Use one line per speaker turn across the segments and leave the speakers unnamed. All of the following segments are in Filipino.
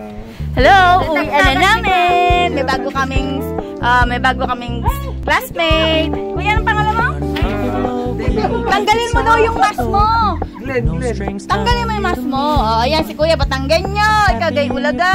Hello, uwian na namin. May bago kaming classmate. Kuya, anong pangalan mo? Tanggalin mo daw yung mask mo. Tanggalin mo yung mask mo. Oh, ayan si Kuya, patanggan nyo. Ikaw gay Ulaga.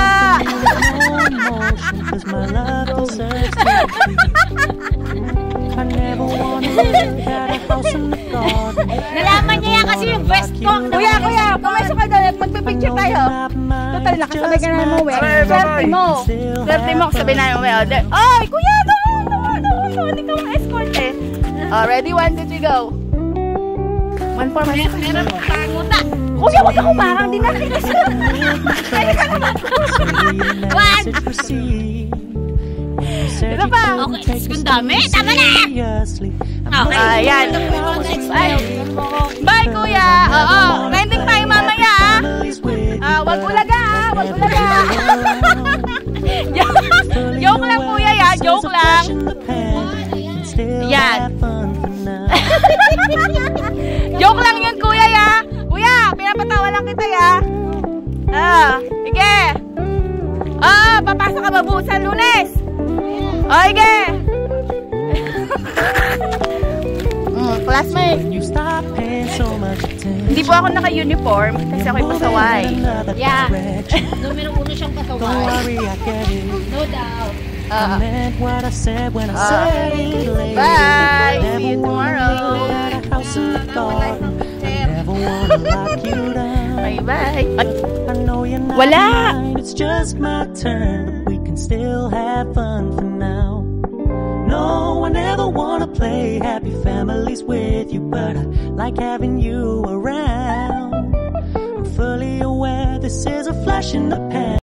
Nalaman niya yan kasi yung vest ko.
Kuya, pumasok ka doon at magpipicture tayo. Total, nakasabay ka na mo, we. Swerte mo, kasabay na mo, we. Ay, Kuya, no. Ikaw ang escort eh. Ready? 1, 2, 3, go. 1, 4,
Meron po panguta.
Kuya, huwag ka kumarang. Di nakita siya. Kaya ka naman. 1. Ito pa.
Okay, kung dami. Tama na. Okay.
Ayan. Bye, Kuya. Oo. Rending tayo mamaya. Wag ulaga. Wag ulaga. Joke lang, Kuya. Ya. Joke lang. Yan. Joke lang yun, Kuya, ya. Kuya, pinapatawa lang kita, ya. Sige. Papasok ka ba busan Lunes? Sige. Classmate. Hindi po ako naka-uniform kasi ako'y pasaway.
Yeah. Numero 1 siyang pasaway. No doubt.
Bye. See you tomorrow. Bye. Wala.
It's just my turn. We can still have fun for now. No, I never wanna play happy families with you, but I like having you around. I'm fully aware this is a flash in the pan.